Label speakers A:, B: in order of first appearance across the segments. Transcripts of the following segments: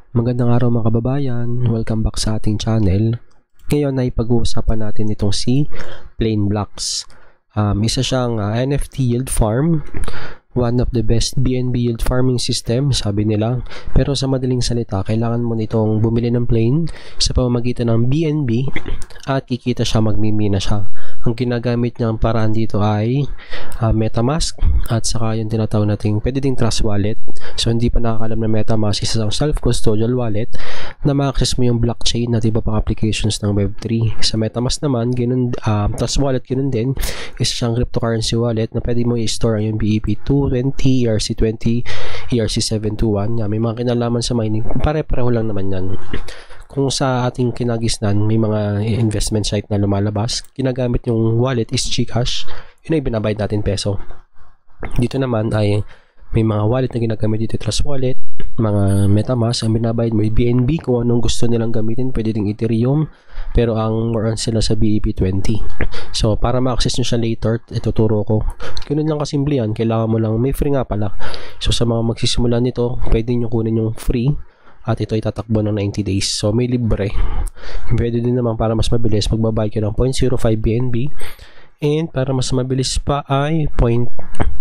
A: Magandang araw mga kababayan, welcome back sa ating channel. Ngayon ay pag-uusapan natin itong si Plainblocks. Isa siyang NFT yield farm, one of the best BNB yield farming system, sabi nila. Pero sa madaling salita, kailangan mo nitong bumili ng plane sa pamamagitan ng BNB at kikita siya, magmimina siya. Ang ginagamit niyang paraan dito ay MetaMask at saka yung tinatawag nating pwede ding Trust Wallet. So hindi pa nakakalam na MetaMask is isang self-custodial wallet na ma-access mo yung blockchain at iba pang applications ng Web3. Sa MetaMask naman, Trust Wallet ganun din, is siyang cryptocurrency wallet na pwede mo i-store yung BEP220, ERC20, ERC721. May mga kinalaman sa mining, pare-pareho lang naman yan. Kung sa ating kinagisnan, may mga investment site na lumalabas, ginagamit yung wallet is GCash, yun ay binabayad natin peso. Dito naman ay may mga wallet na ginagamit dito, Trust Wallet, mga MetaMask, ang binabayad mo ay BNB, kung anong gusto nilang gamitin, pwede ding Ethereum, pero ang more on sila sa BEP20. So, para ma-access nyo siya later, ituturo ko. Ganun lang kasimple yan, kailangan mo lang, may free nga pala. So, sa mga magsisimula nito, pwede nyo kunin yung free, at ito ay tatakbo ng 90 days. So, may libre. Pwede din naman para mas mabilis, magbabayad ka ng 0.05 BNB. And para mas mabilis pa ay 0.1.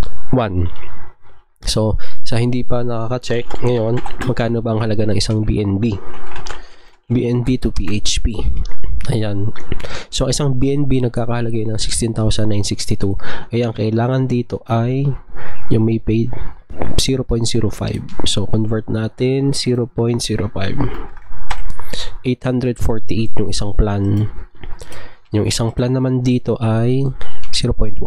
A: So, sa hindi pa nakaka-check ngayon, magkano ba ang halaga ng isang BNB? BNB to PHP. Ayan. So, isang BNB nagkakalagay ng 16,962. Ayan, kailangan dito ay yung may paid 0.05. So, convert natin 0.05. 848 yung isang plan. Yung isang plan naman dito ay 0.1.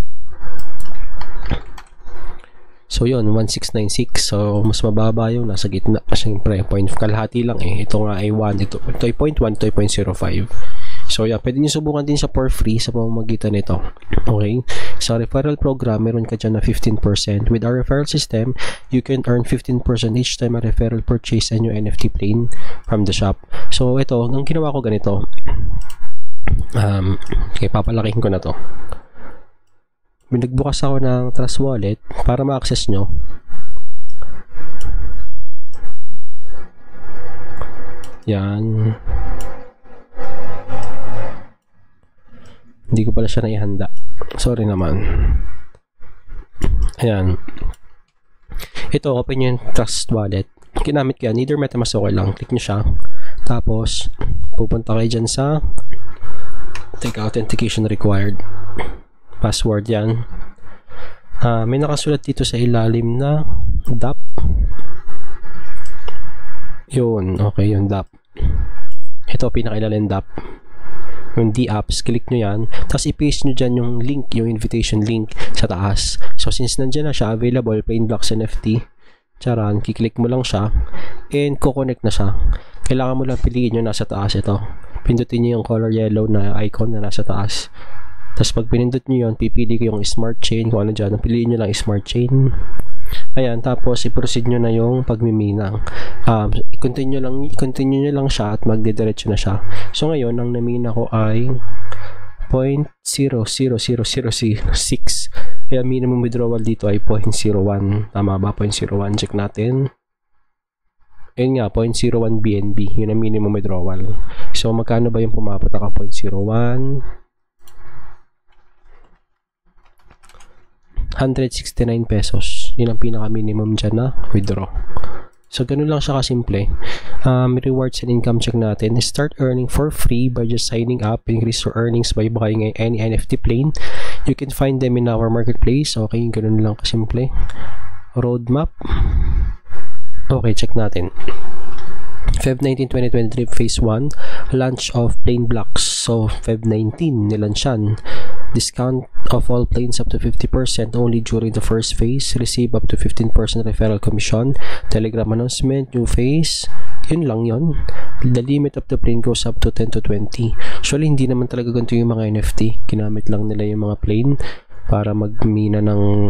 A: So, yun, 1696. So, mas mababa yung nasa gitna. Siyempre, point kalahati lang eh. Ito nga ay 1. Ito ay 0.1, ito ay 0.05. So, yeah, pwede nyo subukan din sa for free sa pamamagitan nito. Okay? Sa referral program, meron ka dyan na 15%. With our referral system, you can earn 15% each time a referral purchase and your NFT plane from the shop. So, ito, ang ginawa ko ganito. Okay, papalakihin ko na to. Nagbukas ako ng Trust Wallet para ma-access nyo. Yan. Hindi ko pala siya naihanda. Sorry naman. Ayan. Ito, open yung Trust Wallet. Ginamit ka, neither MetaMask okay lang. Click nyo siya. Tapos, pupunta kayo dyan sa authentication required. Password yan. May nakasulat dito sa ilalim na DApp. Yun, okay, yung DApp. Ito, pinakailalim DApp. Yung D-apps, click nyo yan. Tapos i-paste nyo dyan yung link, yung invitation link sa taas. So, since nandyan na siya, available, Plainblocks NFT. Charan, kiklik mo lang siya. And, kukonect na siya. Kailangan mo lang piliin yung nasa taas ito. Pindutin nyo yung color yellow na icon na nasa taas. Tapos pag pinindot nyo yun, pipili ko yung smart chain, kung ano dyan, piliin nyo lang smart chain. Ayan, tapos i-proceed nyo na yung pagmimina. I-continue nyo lang siya at magdidiretso na siya. So ngayon, ang namina ko ay 0.00006. Kaya minimum withdrawal dito ay 0.01. Tama ba? 0.01. Check natin. Ayun nga, 0.01 BNB. Yun ang minimum withdrawal. So magkano ba yung pumapatak ang 0.01? 169 pesos. Yun ang pinaka-minimum dyan na withdraw. So, ganun lang siya kasimple. Rewards and income check natin. Start earning for free by just signing up. Increase your earnings by buying any NFT plane. You can find them in our marketplace. Okay, ganun lang kasimple. Roadmap. Okay, check natin. Feb 19, 2023, Phase 1, launch of Plainblocks. So, Feb 19, nilansyan. Discount of all planes up to 50% only during the first phase. Receive up to 15% referral commission. Telegram announcement, new phase. Yun lang yun. The limit of the plane goes up to 10 to 20. Actually, hindi naman talaga ganito yung mga NFT. Kinamit lang nila yung mga plane para magmina ng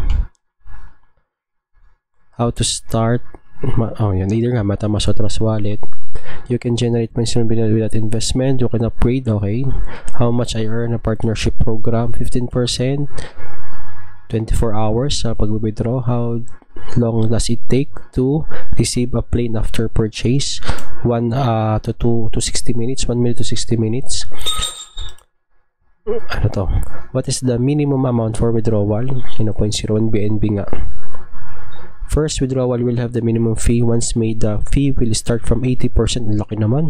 A: how to start. Yun, either nga MetaMask or Trust Wallet. You can generate points without investment. You can upgrade. Okay, how much I earn a partnership program? 15%, 24 hours sa pag-withdraw. How long does it take to receive a plane after purchase? 1 to 60 minutes, 1 minute to 60 minutes. Ano to? What is the minimum amount for withdrawal? 0.01 BNB nga. First withdrawal will have the minimum fee. Once made, the fee will start from 80%. Laki naman.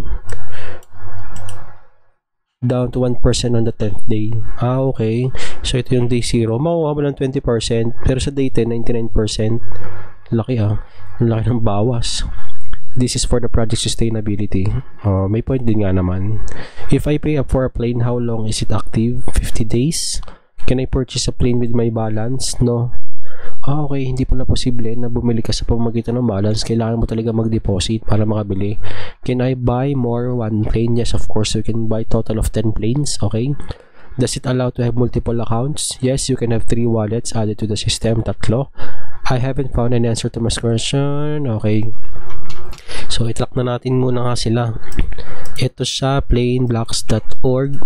A: Down to 1% on the 10th day. Okay. So, ito yung day 0. Makuha mo ng 20%. Pero sa day 10, 99%. Laki Laki ng bawas. This is for the project sustainability. May point din nga naman. If I pay up for a plane, how long is it active? 50 days? Can I purchase a plane with my balance? No. Okay, hindi pala posible na bumili ka sa pamamagitan ng balance. Kailangan mo talaga mag-deposit para makabili. Can I buy more one plane? Yes, of course. You can buy total of 10 planes. Okay. Does it allow to have multiple accounts? Yes, you can have 3 wallets added to the system. 3. I haven't found an answer to my question. Okay. So, itrack na natin muna nga sila. Ito siya, planeblocks.org.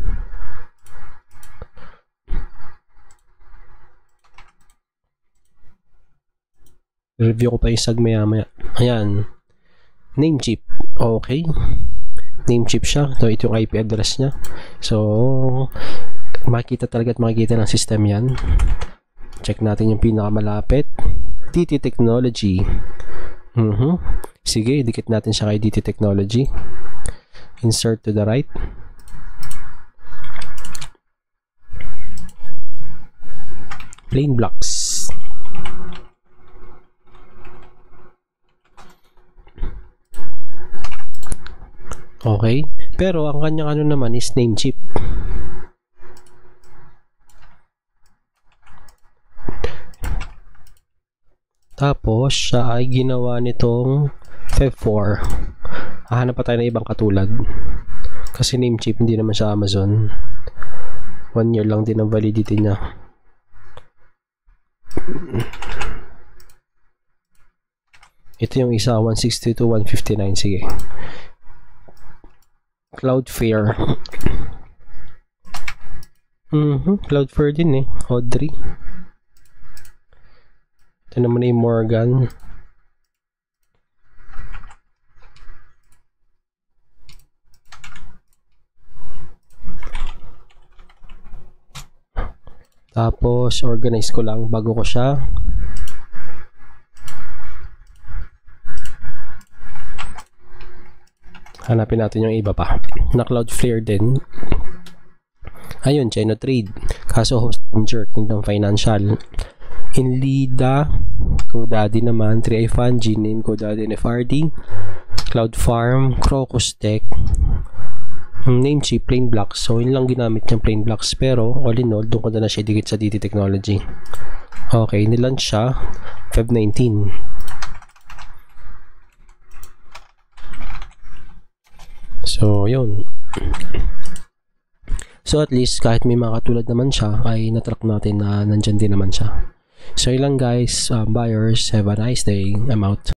A: Review ko pa yung sag maya. Ayan. Namecheap. Okay. Namecheap siya. So, ito yung IP address niya. So, makikita talaga at makikita ng system yan. Check natin yung pinakamalapit. DT Technology. Sige, dikit natin siya kay DT Technology. Insert to the right. Planeblocks. Okay, pero ang kanyang ano naman is Namecheap. Tapos siya ay ginawa nitong Feb 4. Hahanap pa tayo ng ibang katulad. Kasi Namecheap hindi naman sa Amazon. 1 year lang din ang validity niya. Ito yung isa, 160 to 159. Sige. Cloudflare. Cloudflare din Audrey. Ito naman ay Morgan. Tapos organize ko lang bago ko siya hanapin natin yung iba pa na Cloudflare din. Ayun, Chino Trade, kaso host Jerk, Kingdom Financial, Inlida, GoDaddy naman, 3i Fund, Gname, GoDaddy, NFRD, Cloud Farm, Crocus Tech, Namecheap, Planeblocks. So yun lang ginamit niyang Planeblocks, pero all in all doon ko na siya dikit sa DT Technology. Okay, nilaunch siya Feb 19. So, yun. So, at least, kahit may mga katulad naman siya, ay natrack natin na nandyan din naman siya. So, yun lang guys, buyers, have a nice day. I'm out.